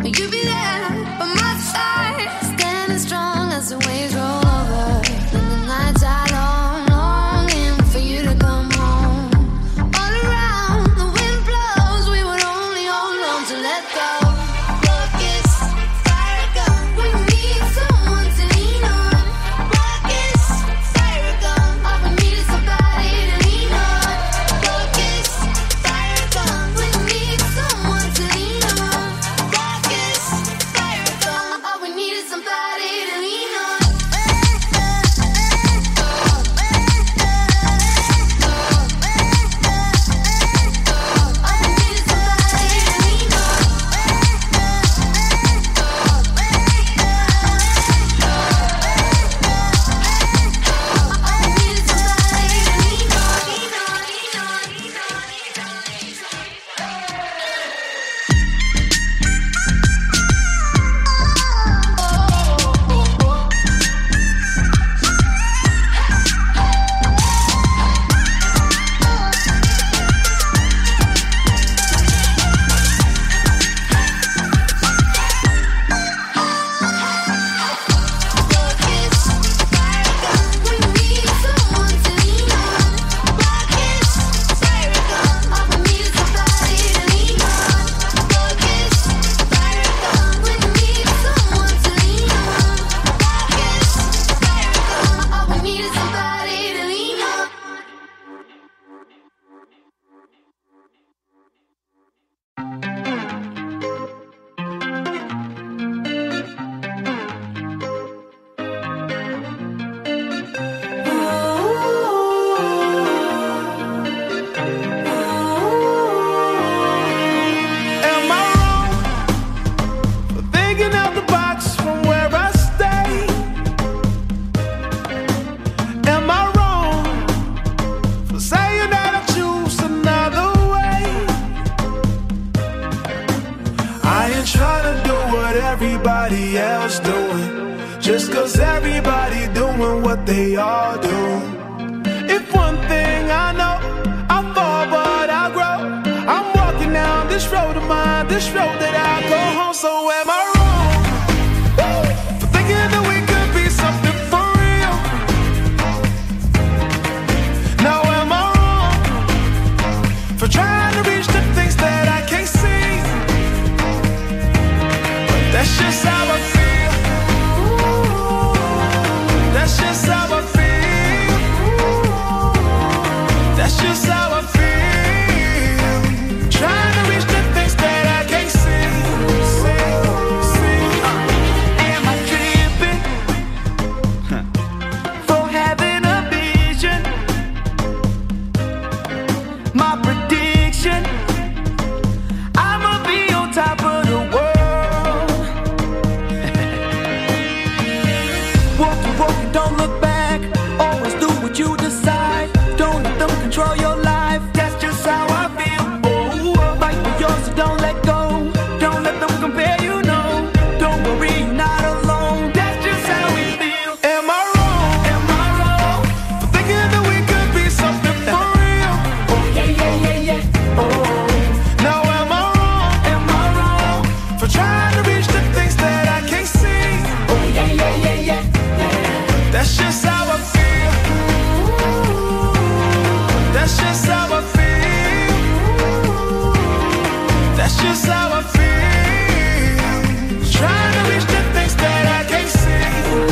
you be there by my side, standing strong as the waves roll over. And the nights are long, longing for you to come home. All around, the wind blows, we would only hold on to let go. Focus, fire gun, we need someone to lean on. Focus, fire gun, all we need is somebody to lean on. Focus, fire gun, we need someone to lean on. Focus, fire gun, all we need is somebody to lean on. Everybody else doing, just 'cause everybody doing what they all do. If one thing I know, I fall but I grow. I'm walking down this road of mine, this road that I go home. So am I wrong for thinking that we could be something for real? Now am I wrong for trying to reach the things that I can't see? That's just how I feel. That's just how I feel. That's just how I feel. Trying to reach the things that I can't see. Am I tripping for having a vision? My prediction, I'ma be on top of the world. Don't look back, always do what you decide. Don't let them control your life, that's just how I feel. Oh, fight for yours, so don't let go. Don't let them compare, you know. Don't worry, you're not alone, that's just how we feel. Am I wrong? Am I wrong for thinking that we could be something for real? Oh yeah, yeah, yeah, yeah. Oh, now am I wrong? Am I wrong for trying to reach the things that I can't see? Oh yeah, yeah, yeah, yeah. That's just how I feel. That's just how I feel. That's just how I feel. Trying to reach the things that I can't see.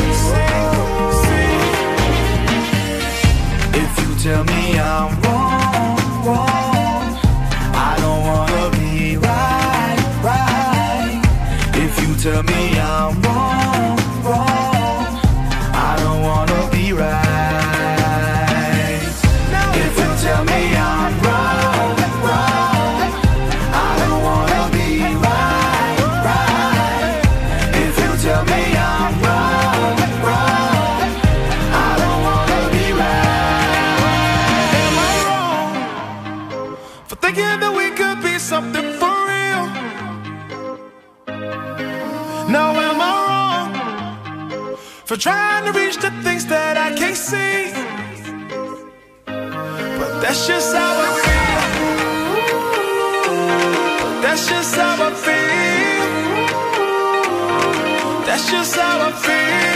If you tell me I'm wrong, wrong, I don't wanna be right, right. If you tell me I'm wrong, wrong, I don't wanna be right. If you tell me I'm wrong, wrong, I don't wanna be right, right. If you tell me I'm wrong, wrong, I don't wanna be right. Am I wrong for thinking that we could be something for real? Now am I wrong for trying to reach the things that I can't see? But that's just how I feel. That's just how I feel. That's just how I feel.